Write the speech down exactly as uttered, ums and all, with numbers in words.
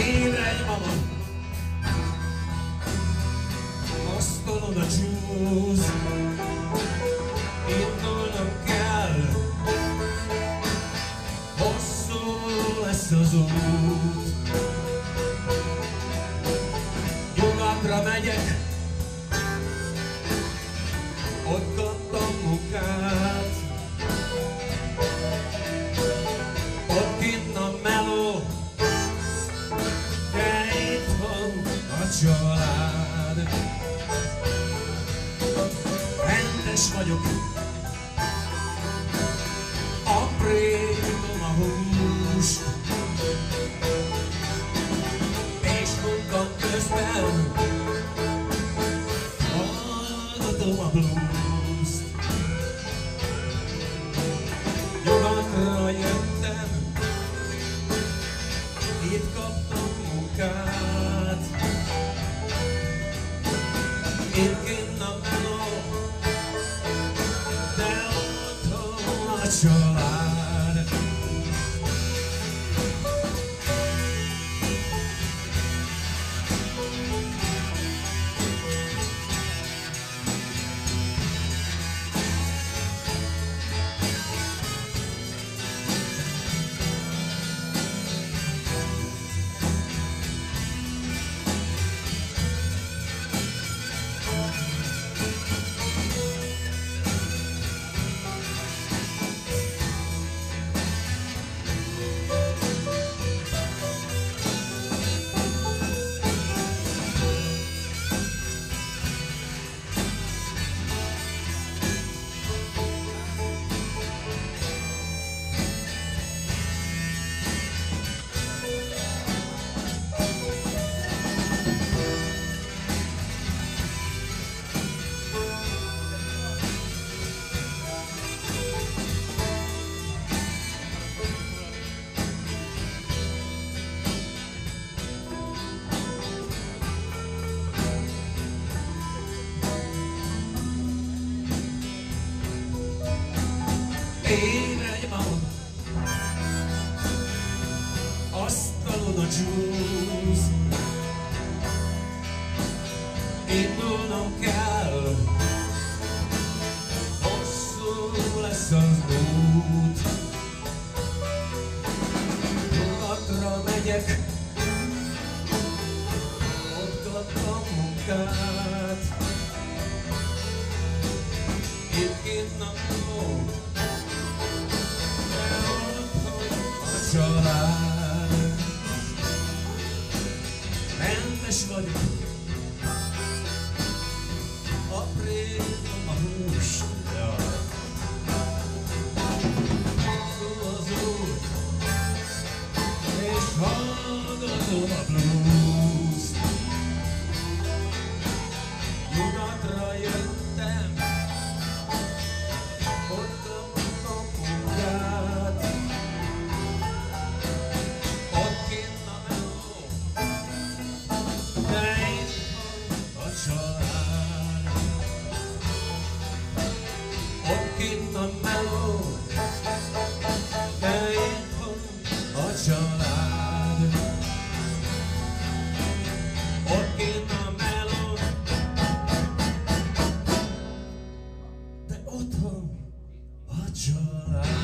Ébredj, mama! Asztalon a csúsz, indulnom kell, hosszú lesz az út. Nyugatra megyek, ott kaptam munkát, ott kinn a meló, de itthon a család. Rendes vagyok, aprítom a húst, és munka közben hallgatom a blues-t. Nyugatra jöttem, itt kaptam munkát, itt kinn a meló, de otthon a család. Ébredj, mama! Asztalon a csúsz, indulnom kell, hosszú lesz az út. Nyugatra megyek, ott kaptam munkát, itt kinn a meló, család. Rendes vagyok, aprítom a húst, hosszú az út, és hallgatom a blues-t. Nyugatra jöttem, ott kaptam munkát, ott kinn a meló, de itthon a család. Ott kinn a meló, de otthon a család.